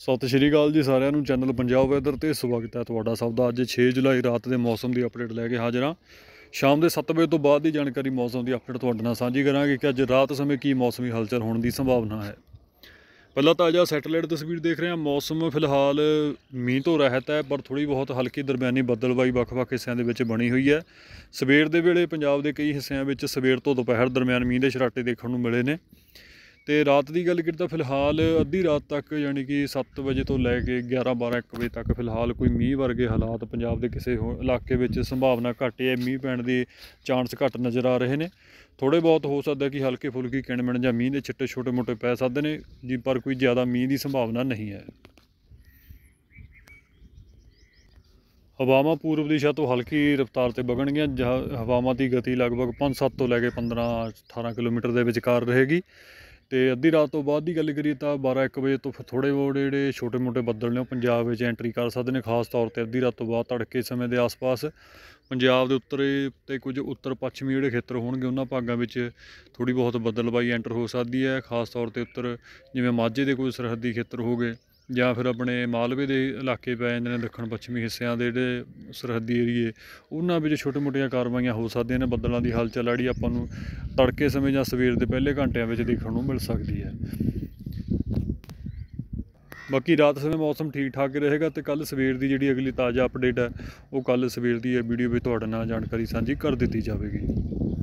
ਸਤਿ ਸ਼੍ਰੀ ਅਕਾਲ ਜੀ ਸਾਰਿਆਂ ਨੂੰ। ਚੈਨਲ ਪੰਜਾਬ ਵੈਦਰ ਤੇ ਸਵਾਗਤ ਹੈ ਤੁਹਾਡਾ ਸਭ ਦਾ। ਅੱਜ 6 ਜੁਲਾਈ ਰਾਤ ਦੇ ਮੌਸਮ ਦੀ ਅਪਡੇਟ ਲੈ ਕੇ ਹਾਜ਼ਰ ਹਾਂ। ਸ਼ਾਮ ਦੇ 7 ਵਜੇ ਤੋਂ ਬਾਅਦ ਦੀ ਜਾਣਕਾਰੀ ਮੌਸਮ ਦੀ ਅਪਡੇਟ ਤੁਹਾਡੇ ਨਾਲ ਸਾਂਝੀ ਕਰਾਂਗੇ ਕਿ ਅੱਜ ਰਾਤ ਸਮੇਂ ਕੀ ਮੌਸਮੀ ਹਲਚਲ ਹੋਣ ਦੀ ਸੰਭਾਵਨਾ ਹੈ। ਪਹਿਲਾਂ ਤਾਜ਼ਾ ਸੈਟੇਲਾਈਟ ਤਸਵੀਰ ਦੇਖ ਰਹੇ ਹਾਂ। ਮੌਸਮ ਫਿਲਹਾਲ ਮੀਂਹ ਤੋਂ ਰਹਿਤ ਹੈ, ਪਰ ਥੋੜ੍ਹੀ ਬਹੁਤ ਹਲਕੀ ਦਰਮਿਆਨੀ ਬੱਦਲਬਾਈ ਵੱਖ-ਵੱਖ ਹਿੱਸਿਆਂ ਦੇ ਵਿੱਚ ਬਣੀ ਹੋਈ ਹੈ। ਸਵੇਰ ਦੇ ਵੇਲੇ ਪੰਜਾਬ ਦੇ ਕਈ ਹਿੱਸਿਆਂ ਵਿੱਚ ਸਵੇਰ ਤੋਂ ਦੁਪਹਿਰ ਦਰਮਿਆਨ ਮੀਂਹ ਦੇ ਛਰਾਟੇ ਦੇਖਣ ਨੂੰ ਮਿਲੇ ਨੇ। ਤੇ ਰਾਤ ਦੀ ਗੱਲ ਕਰੀਏ ਤਾਂ ਫਿਲਹਾਲ ਅੱਧੀ ਰਾਤ ਤੱਕ ਯਾਨੀ ਕਿ 7 ਵਜੇ ਤੋਂ ਲੈ ਕੇ 11, 12, 1 ਵਜੇ ਤੱਕ ਫਿਲਹਾਲ ਕੋਈ ਮੀਂਹ ਵਰਗੇ ਹਾਲਾਤ ਪੰਜਾਬ ਦੇ ਕਿਸੇ ਇਲਾਕੇ ਵਿੱਚ ਸੰਭਾਵਨਾ ਘੱਟ ਹੈ। ਮੀਂਹ ਪੈਣ ਦੇ ਚਾਂਸ ਘੱਟ ਨਜ਼ਰ ਆ ਰਹੇ ਨੇ। ਥੋੜ੍ਹੇ ਬਹੁਤ ਹੋ ਸਕਦਾ ਕਿ ਹਲਕੇ ਫੁਲਕੀ ਕਿਣਮਿਣ ਜਾਂ ਮੀਂਹ ਦੇ ਛਿੱਟੇ ਛੋਟੇ ਮੋਟੇ ਪੈ ਸਕਦੇ ਨੇ ਜੀ, ਪਰ ਕੋਈ ਜ਼ਿਆਦਾ ਮੀਂਹ ਦੀ ਸੰਭਾਵਨਾ ਨਹੀਂ ਹੈ। ਹਵਾਵਾਂ ਪੂਰਬ ਦਿਸ਼ਾ ਤੋਂ ਹਲਕੀ ਰਫ਼ਤਾਰ 'ਤੇ ਵਗਣਗੀਆਂ। ਹਵਾਵਾਂ ਦੀ ਗਤੀ ਲਗਭਗ 5-7 ਤੋਂ ਲੈ ਕੇ 15-18 ਕਿਲੋਮੀਟਰ ਦੇ ਵਿਚਕਾਰ ਰਹੇਗੀ। ਅਤੇ ਅੱਧੀ ਰਾਤ ਤੋਂ ਬਾਅਦ ਦੀ ਗੱਲ ਕਰੀਏ ਤਾਂ 12-1 ਵਜੇ ਤੋਂ ਫਿਰ ਥੋੜ੍ਹੇ ਬਹੁਤ ਜਿਹੜੇ ਛੋਟੇ ਮੋਟੇ ਬੱਦਲ ਨੇ ਉਹ ਪੰਜਾਬ ਵਿੱਚ ਐਂਟਰੀ ਕਰ ਸਕਦੇ ਨੇ। ਖਾਸ ਤੌਰ 'ਤੇ ਅੱਧੀ ਰਾਤ ਤੋਂ ਬਾਅਦ ਤੜਕੇ ਸਮੇਂ ਦੇ ਆਸ-ਪਾਸ ਪੰਜਾਬ ਦੇ ਉੱਤਰੀ ਅਤੇ ਕੁਝ ਉੱਤਰ ਪੱਛਮੀ ਜਿਹੜੇ ਖੇਤਰ ਹੋਣਗੇ ਉਹਨਾਂ ਭਾਗਾਂ ਵਿੱਚ ਥੋੜ੍ਹੀ ਬਹੁਤ ਬੱਦਲਬਾਈ ਐਂਟਰ ਹੋ ਸਕਦੀ ਹੈ। ਖਾਸ ਤੌਰ 'ਤੇ ਉੱਤਰ ਜਿਵੇਂ ਮਾਝੇ ਦੇ ਕੋਈ ਸਰਹੱਦੀ ਖੇਤਰ ਹੋ ਗਏ ਜਾਂ ਫਿਰ ਆਪਣੇ ਮਾਲਵੇ ਦੇ ਇਲਾਕੇ ਪੈ ਜਾਂਦੇ ਨੇ, ਦੱਖਣ ਪੱਛਮੀ ਹਿੱਸਿਆਂ ਦੇ ਜਿਹੜੇ ਸਰਹੱਦੀ ਏਰੀਏ ਉਹਨਾਂ ਵਿੱਚ ਛੋਟੇ ਮੋਟੀਆਂ ਕਾਰਵਾਈਆਂ ਹੋ ਸਕਦੀਆਂ ਨੇ। ਬੱਦਲਾਂ ਦੀ ਹਲਚਲ ਜਿਹੜੀ ਆਪਾਂ ਨੂੰ ਤੜਕੇ ਸਮੇਂ ਜਾਂ ਸਵੇਰ ਦੇ ਪਹਿਲੇ ਘੰਟਿਆਂ ਵਿੱਚ ਦੇਖਣ ਨੂੰ ਮਿਲ ਸਕਦੀ ਹੈ। ਬਾਕੀ ਰਾਤ ਸਮੇਂ ਮੌਸਮ ਠੀਕ ਠਾਕ ਰਹੇਗਾ ਅਤੇ ਕੱਲ੍ਹ ਸਵੇਰ ਦੀ ਜਿਹੜੀ ਅਗਲੀ ਤਾਜ਼ਾ ਅਪਡੇਟ ਹੈ ਉਹ ਕੱਲ੍ਹ ਸਵੇਰ ਦੀ ਵੀਡੀਓ ਵਿੱਚ ਤੁਹਾਡੇ ਨਾਲ ਜਾਣਕਾਰੀ ਸਾਂਝੀ ਕਰ ਦਿੱਤੀ ਜਾਵੇਗੀ।